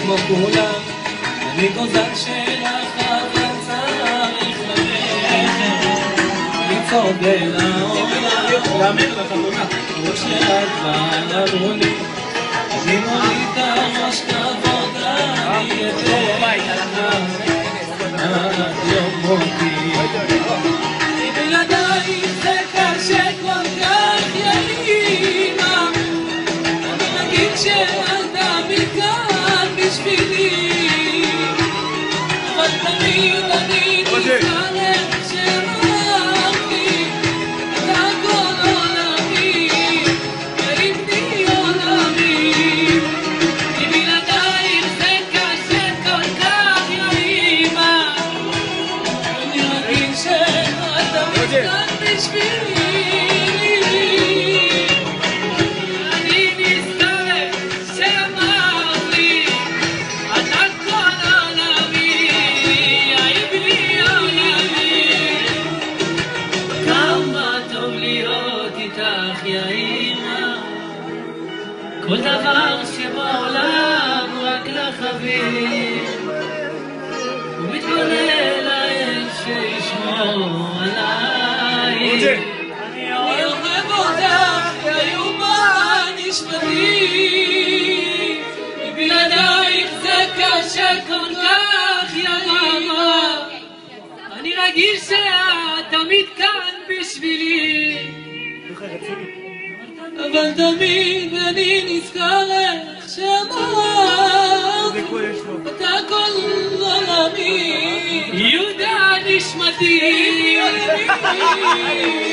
כמו כולם, אני גוזל שלך אבל צריך ללכת לצעוד אל העולם כמו שאת ואמרו לי אני מוריד את הראש כבוד אני אתן עד יום מותי בלעדייך זה קשה כל כך יאימא אני נגיד שאתה מכאן בשבילי אבל תמיד אני נזכרת שאמרתי את הכל עולמי ואם תהי עולמי כי בלעדייך זה קשה כל כך יאימא אני רגיל שאתה מכאן בשבילי כל דבר שבעולם רק לחביב ומתפלל לאל שישמור עליי אני אוהב אותך יאומה נשמתי בלעדייך זה קשה כל כך יאימא אני רגיל שאת תמיד כאן בשבילי אבל תמיד אני נזכרת שאמרת את הכל עולמי יהודה נשמתי